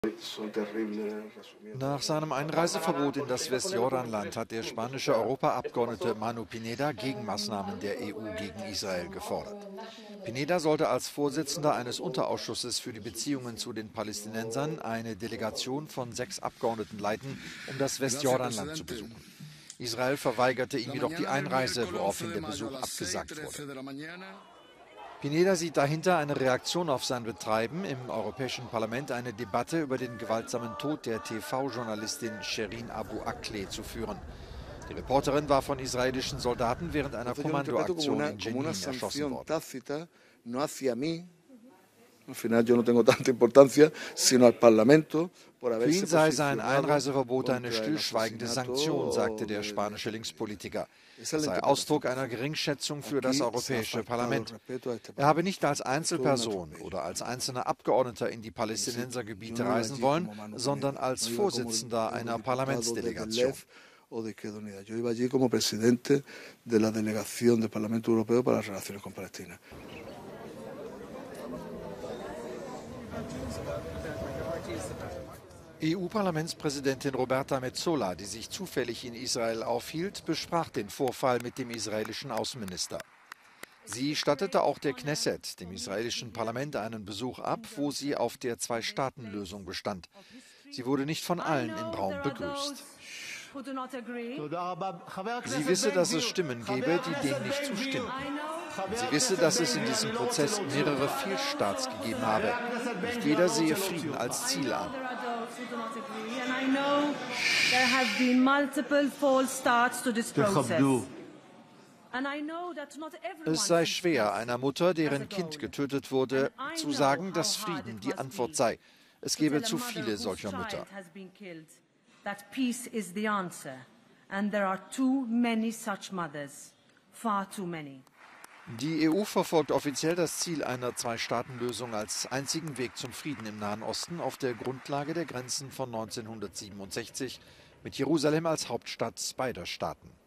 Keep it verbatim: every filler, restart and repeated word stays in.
Nach seinem Einreiseverbot in das Westjordanland hat der spanische Europaabgeordnete Manu Pineda Gegenmaßnahmen der E U gegen Israel gefordert. Pineda sollte als Vorsitzender eines Unterausschusses für die Beziehungen zu den Palästinensern eine Delegation von sechs Abgeordneten leiten, um das Westjordanland zu besuchen. Israel verweigerte ihm jedoch die Einreise, woraufhin der Besuch abgesagt wurde. Pineda sieht dahinter eine Reaktion auf sein Betreiben, im Europäischen Parlament eine Debatte über den gewaltsamen Tod der T V-Journalistin Shirin Abu Akleh zu führen. Die Reporterin war von israelischen Soldaten während einer Kommandoaktion in Jenin erschossen worden. Für ihn sei sein Einreiseverbot eine stillschweigende Sanktion, sagte der spanische Linkspolitiker. Es sei Ausdruck einer Geringschätzung für das Europäische Parlament. Er habe nicht als Einzelperson oder als einzelner Abgeordneter in die Palästinensergebiete reisen wollen, sondern als Vorsitzender einer Parlamentsdelegation. Yo iba allí como presidente de la delegación del Parlamento Europeo para las relaciones con Palestina. E U-Parlamentspräsidentin Roberta Metsola, die sich zufällig in Israel aufhielt, besprach den Vorfall mit dem israelischen Außenminister. Sie stattete auch der Knesset, dem israelischen Parlament, einen Besuch ab, wo sie auf der Zwei-Staaten-Lösung bestand. Sie wurde nicht von allen im Raum begrüßt. Sie wisse, dass es Stimmen gebe, die dem nicht zustimmen. Sie wisse, dass es in diesem Prozess mehrere Fehlstarts gegeben habe. Nicht jeder sehe Frieden als Ziel an. Es sei schwer, einer Mutter, deren Kind getötet wurde, zu sagen, dass Frieden die Antwort sei. Es gebe zu viele solcher Mütter. That peace is the answer, and there are too many such mothers, far too many. Die E U verfolgt offiziell das Ziel einer Zwei-Staaten-Lösung als einzigen Weg zum Frieden im Nahen Osten auf der Grundlage der Grenzen von neunzehnhundertsiebenundsechzig mit Jerusalem als Hauptstadt beider Staaten.